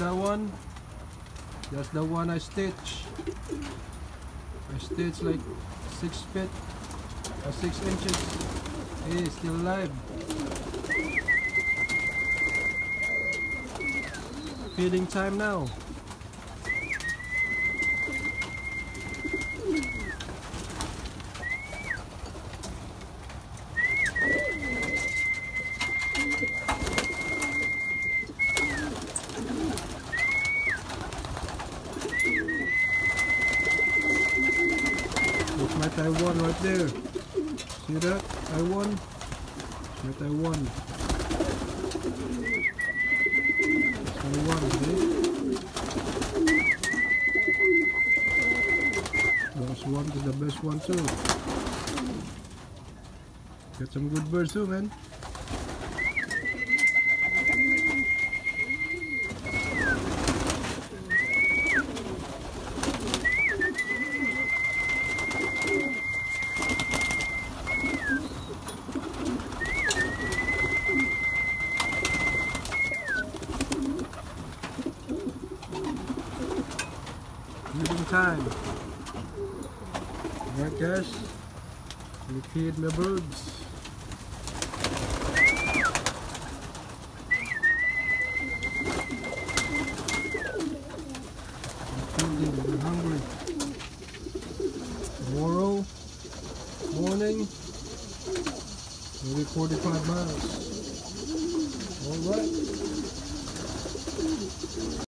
that one? That's the one I stitched. I stitched like 6 feet or 6 inches. Hey, still alive. Feeding time now. That's my Taiwan right there. See that? Taiwan? That's my Taiwan. Taiwan, okay? Those one is the best one too. Get some good birds too, man. Feeding time. Alright guys, we feed my birds. They're hungry. Tomorrow morning, maybe 45 miles. Alright.